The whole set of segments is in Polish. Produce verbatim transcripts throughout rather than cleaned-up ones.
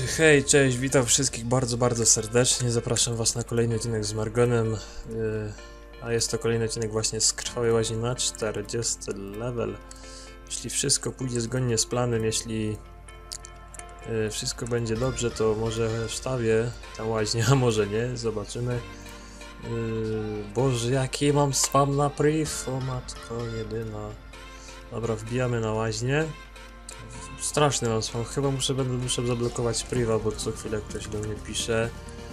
Hej, cześć, witam wszystkich bardzo, bardzo serdecznie. Zapraszam was na kolejny odcinek z Margonem. Yy, a jest to kolejny odcinek właśnie z Krwawej Łaźni na czterdziesty level. Jeśli wszystko pójdzie zgodnie z planem, jeśli yy, wszystko będzie dobrze, to może wstawię tę łaźnię, a może nie, zobaczymy. Yy, Boże, jaki mam spam na priv, o matko jedyna. Dobra, wbijamy na łaźnię. Straszny mam spam, chyba muszę, będę muszę zablokować priva, bo co chwilę ktoś do mnie pisze.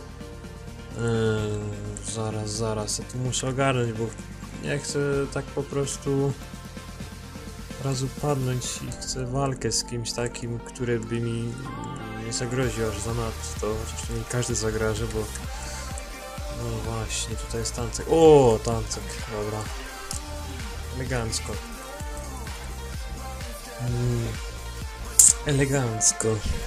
Yy, zaraz, zaraz, ja tu muszę ogarnąć, bo nie chcę tak po prostu razu padnąć i chcę walkę z kimś takim, który by mi nie zagroził aż zanadto, chociaż mi każdy zagraży, bo no właśnie, tutaj jest tancek. O, tancek, dobra, elegancko. Mm. Elegancko.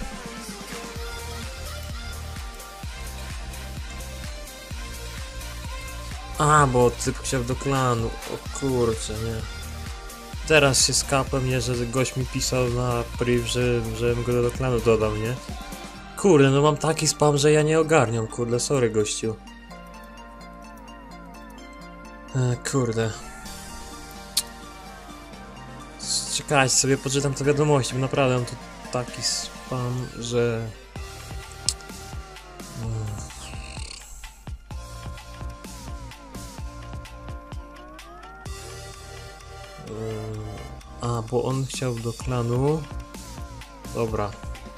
A, bo typ chciał do klanu. O kurczę, nie. Teraz się skapłem, nie, że gość mi pisał na priv, że, żebym go do klanu dodał, nie? Kurde, no mam taki spam, że ja nie ogarniam, kurde, sorry gościu. E, kurde. Czekajcie, sobie poczytam te wiadomości, bo naprawdę mam tu taki spam, że... A, bo on chciał do klanu. Dobra.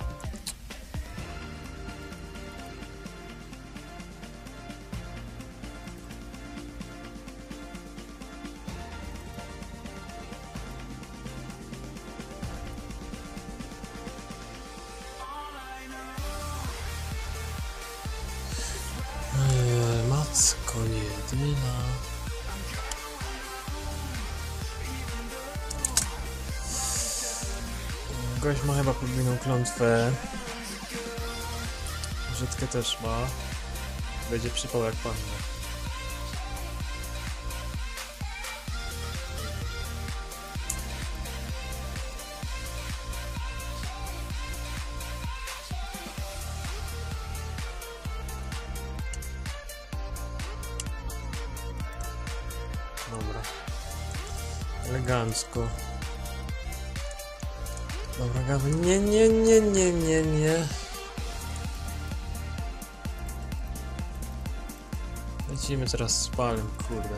Eee, macko jedyna. Gość ma chyba podwójną klątwę. Brzydkę też ma. Będzie przypał jak panna. Dobra. Elegancko. Dobra, Gawy, nie, nie, nie, nie, nie, nie. Lecimy teraz z palem, kurde.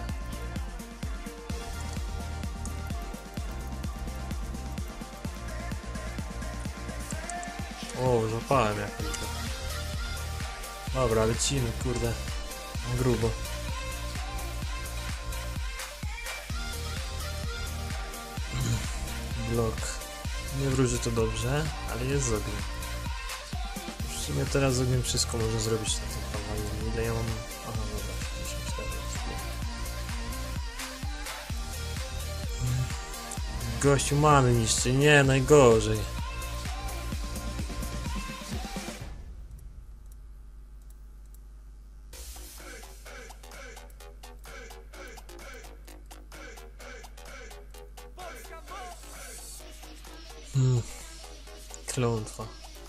O, zapałem jakoś. Dobra, lecimy, kurde. Na grubo. Blok. Nie wróży to dobrze, ale jest z ogniem. W sumie teraz z ogniem wszystko można zrobić na tym kawałku. Ile ja mam... Aha, dobra, pięćdziesiąt cztery. Gościu mamy niszczy, nie, najgorzej. Hmm. Klątwa.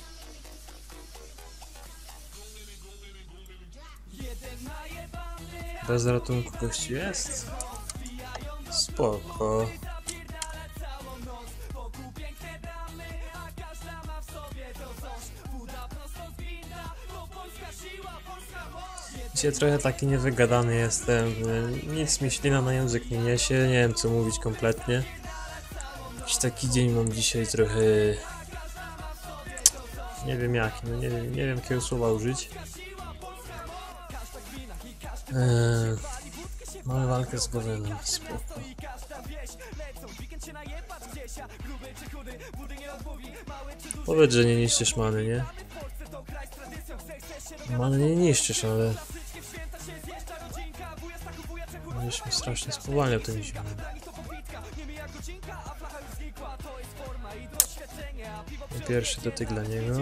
Bez ratunku gości jest? Spoko. Dzisiaj trochę taki niewygadany jestem. Nic mi ślina na język nie niesie, nie wiem co mówić kompletnie. Jakiś taki dzień mam dzisiaj trochę... Nie wiem jaki, no nie, nie wiem jakiego słowa użyć. Eee, mamy walkę z Gowenem, spoko. Powiedz, że nie niszczysz many, nie? Many nie niszczysz, ale... Będziesz mi strasznie spowalniał tym zimnym. Pierwszy dotyk dla niego.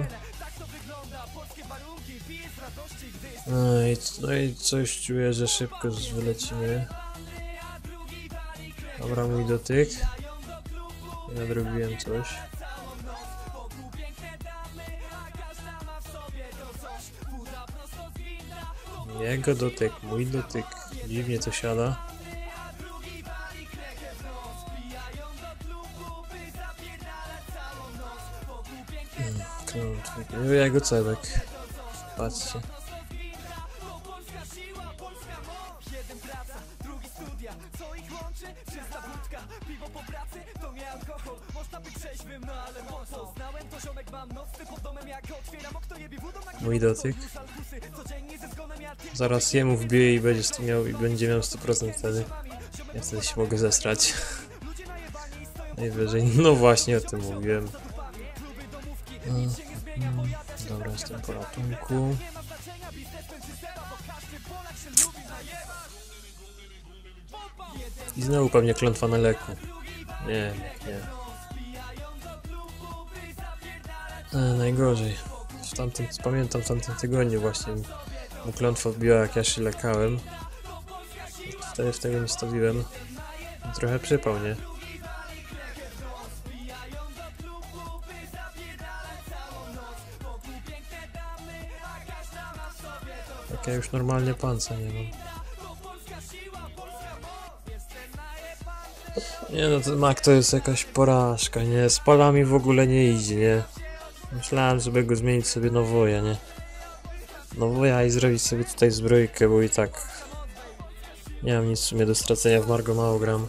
No i, no i coś czuję, że szybko wylecimy. Dobra, mój dotyk. Ja zrobiłem coś. Jego dotyk, mój dotyk. Dziwnie to siada. Hmm, jego cebek. Patrzcie. Mój dotyk. Zaraz jemu wbiję i będzie miał i będzie miał sto procent wtedy. Ja wtedy się mogę zesrać. Najwyżej. No właśnie o tym mówiłem. Mm, mm, dobra, jestem po ratunku. I znowu pewnie klątwa na leku. Nie, nie. E, najgorzej. W tamtym, pamiętam w tamtym tygodniu właśnie mu klątwa wbiła, jak ja się lekałem. Wtedy w tego nie stawiłem. Trochę przypał, nie? Tak ja już normalnie panca nie mam. Nie no, ten Mac to jest jakaś porażka, nie? Z palami w ogóle nie idzie, nie? Myślałem, żeby go zmienić sobie na woja, nie? Nowoja i zrobić sobie tutaj zbrojkę, bo i tak nie mam nic w sumie do stracenia, w Margo mało gram.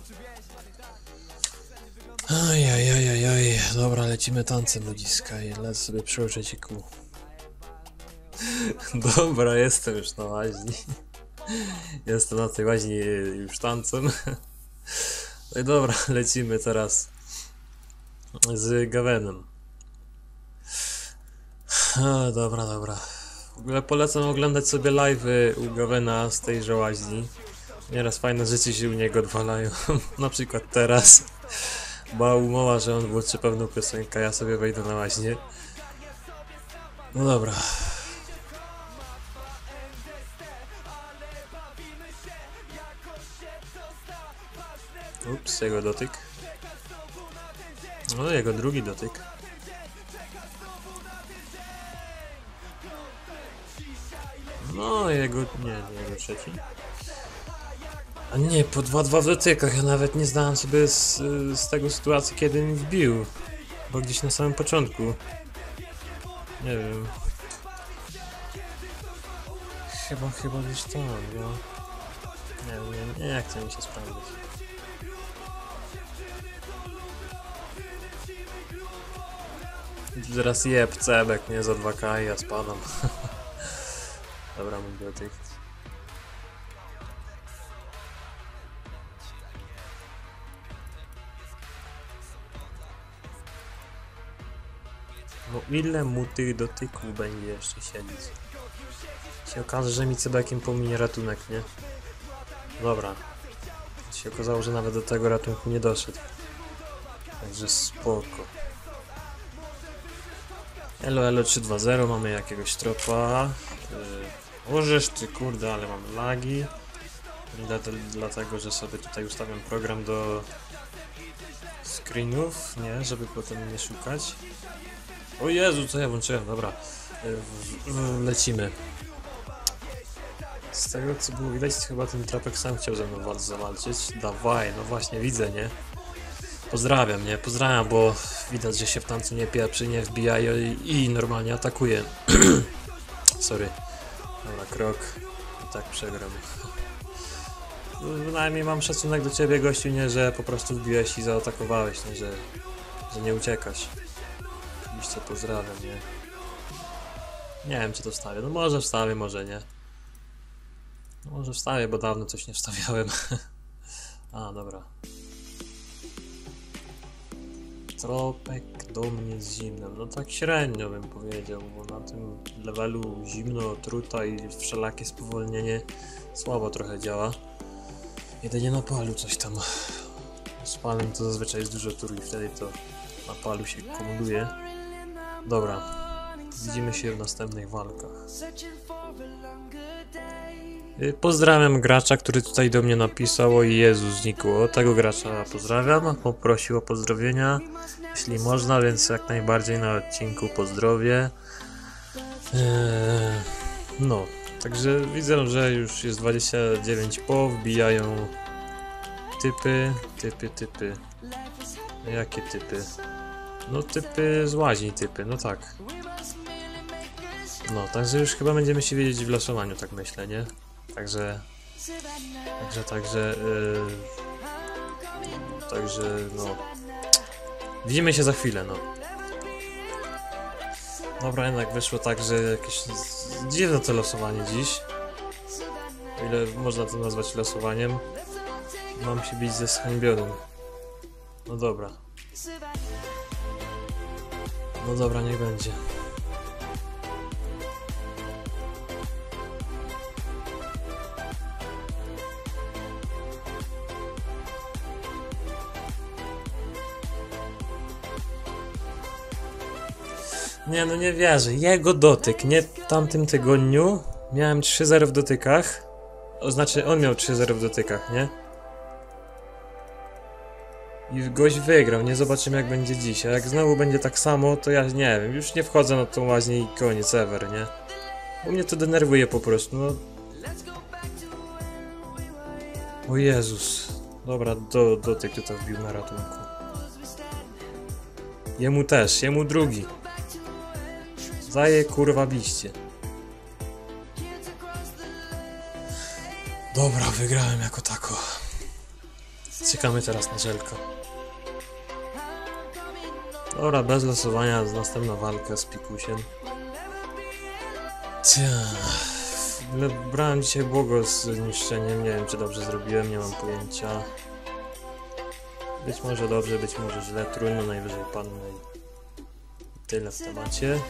Ajajajajaj, dobra, lecimy tancem ludziska i lecę sobie przełożyć kół. Dobra, jestem już na łaźni. Jestem na tej łaźni już tancem. No i dobra, lecimy teraz z Gavenem. A, dobra, dobra. W ogóle polecam oglądać sobie live'y u Gavena z tejże łaźni. Nieraz fajne rzeczy się u niego odwalają. Na przykład teraz. Była umowa, że on włączy pewną piosenkę, ja sobie wejdę na łaźnię. No dobra. Ups, jego dotyk. No, jego drugi dotyk. No, jego... nie, nie, jego trzeci. A nie, po dwa dwa w dotykach, ja nawet nie zdałem sobie z, z tego sytuacji, kiedy mi wbił. Bo gdzieś na samym początku. Nie wiem. Chyba, chyba gdzieś tam, no. Nie wiem, nie, nie chce mi się sprawdzić. Teraz jeb cebek, nie za dwa K i ja spadam. Dobra, mój dotyk. No ile mu tych dotyków będzie jeszcze siedzieć? Się okaże, że mi cebekiem pominie ratunek, nie? Dobra. Się okazało, że nawet do tego ratunku nie doszedł. Także spoko. Elo, elo trzy dwa zero, mamy jakiegoś tropa. Yy, Orzesz ty, kurde, ale mam lagi. Dlatego, że sobie tutaj ustawiam program do screenów, nie? Żeby potem nie szukać. O Jezu, co ja włączyłem, dobra. Yy, lecimy. Z tego co było widać, chyba ten trapek sam chciał ze mną zawalczyć. Dawaj, no właśnie, widzę, nie? Pozdrawiam, nie? Pozdrawiam, bo widać, że się w tancu nie pieprzy, nie wbija i, i normalnie atakuje. Sorry. Dobra, krok. I tak przegram. Bynajmniej mam szacunek do ciebie, gościu, nie? Że po prostu wbiłeś i zaatakowałeś, nie? Że, że nie uciekasz. Oczywiście pozdrawiam, nie? Nie wiem, czy to wstawię. No może wstawię, może nie. No może wstawię, bo dawno coś nie wstawiałem. A, dobra. Tropek do mnie z zimnem. No tak średnio bym powiedział, bo na tym levelu zimno, truta i wszelakie spowolnienie słabo trochę działa. Jedynie na palu coś tam. Z palem to zazwyczaj jest dużo tur i wtedy to na palu się kumuluje. Dobra, widzimy się w następnych walkach. Pozdrawiam gracza, który tutaj do mnie napisał: o Jezu, znikło. Tego gracza pozdrawiam, poprosił o pozdrowienia, jeśli można, więc jak najbardziej na odcinku pozdrowię. Eee, no, Także widzę, że już jest dwadzieścia dziewięć po, wbijają typy, typy, typy. Jakie typy? No typy z łaźni, typy, no tak. No, także już chyba będziemy się wiedzieć w losowaniu, tak myślę, nie? Także... Także, także... Yy, także, no... Widzimy się za chwilę, no. Dobra, jednak wyszło tak, że jakieś dziwne to losowanie dziś. O ile można to nazwać losowaniem. Mam się bić ze zhańbionym. No dobra. No dobra, niech będzie. Nie, no nie wierzę. Jego dotyk, nie w tamtym tygodniu miałem trzy zero w dotykach. To znaczy, on miał trzy zero w dotykach, nie? I gość wygrał, nie zobaczymy jak będzie dziś. A jak znowu będzie tak samo, to ja nie wiem, już nie wchodzę na tą łaźnię i koniec, ever, nie? Bo mnie to denerwuje po prostu, no. O Jezus. Dobra, do, dotyk tutaj wbił na ratunku. Jemu też, jemu drugi. Zaje kurwa biście. Dobra, wygrałem jako tako. Czekamy teraz na żelka. Dobra, bez losowania, następna walka z Pikusiem. Cia. Brałem dzisiaj błogo z niszczeniem, nie wiem czy dobrze zrobiłem, nie mam pojęcia. Być może dobrze, być może źle, trudno, najwyżej padnę i tyle w temacie.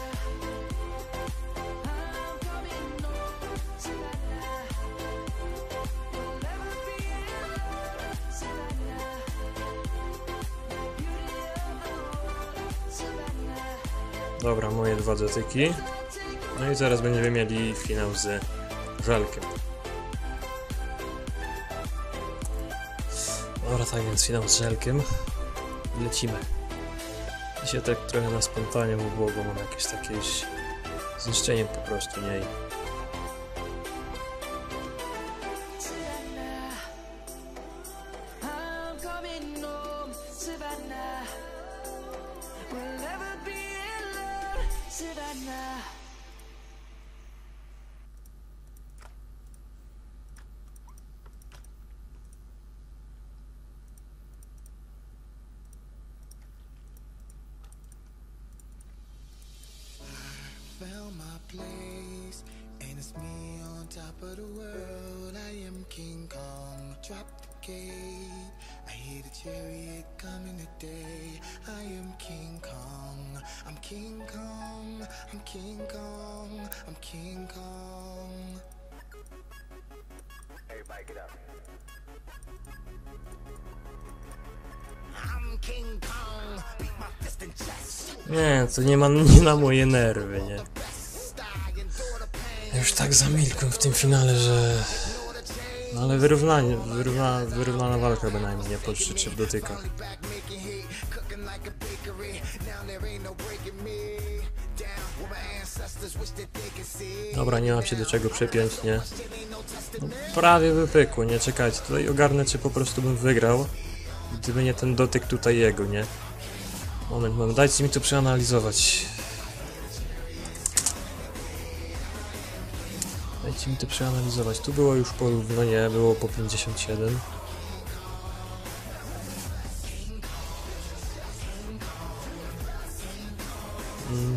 Dobra, moje dwa dotyki. No i zaraz będziemy mieli finał z żelkiem. Dobra, tak więc finał z żelkiem. Lecimy. Dzisiaj tak trochę na spontanie mu było, bo mam jakieś takie zniszczenie po prostu niej. Found my place, and it's me on top of the world. I am King Kong, drop the gate. I hear the chariot coming today. I am King Kong, I'm King Kong, I'm King Kong, I'm King Kong. Everybody get up. I'm King Kong, beat my fist in chest. Nie, to nie ma nie na moje nerwy, nie? Ja już tak zamilkłem w tym finale, że... No ale wyrównanie, wyrówna, wyrównana walka bynajmniej, nie po trzy trzy w dotykach. Dobra, nie mam się do czego przypiąć, nie? No, prawie wypykło, nie? Czekajcie, tutaj ogarnę, czy po prostu bym wygrał, gdyby nie ten dotyk tutaj jego, nie? Moment, moment, dajcie mi to przeanalizować. Dajcie mi to przeanalizować. Tu było już porówno, nie, było po pięćdziesiąt siedem. Mm.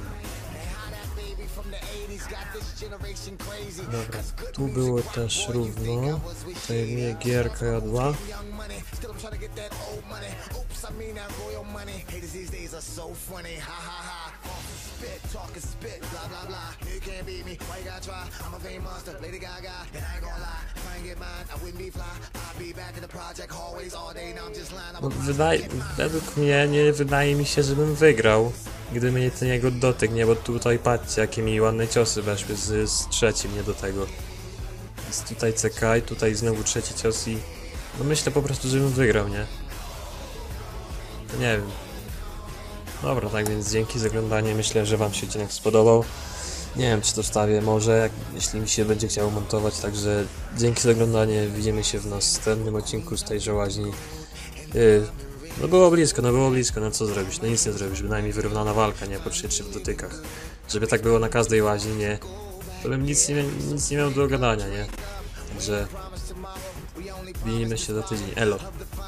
Dobra, tu było też równo. Tutaj mnie gierka jadła. No, wydaje, według mnie nie wydaje mi się, żebym wygrał, gdyby nie ten jego dotyk, nie, bo tutaj patrzcie, jakie mi ładne ciosy weszły z, z trzecim, nie do tego. Jest tutaj C K i tutaj znowu trzeci cios i... No myślę po prostu, żebym wygrał, nie? To nie wiem. Dobra, tak więc dzięki za oglądanie, myślę, że wam się odcinek spodobał. Nie wiem, czy to wstawię, może, jak, jeśli mi się będzie chciało montować, także dzięki za oglądanie, widzimy się w następnym odcinku z tejże łaźni. Yy, no było blisko, no było blisko, no co zrobisz, no nic nie zrobisz, bynajmniej wyrównana walka, nie, po trzy trzy w dotykach. Żeby tak było na każdej łaźni, nie, to bym nic nie, nic nie miał do gadania, nie, także widzimy się za tydzień, elo.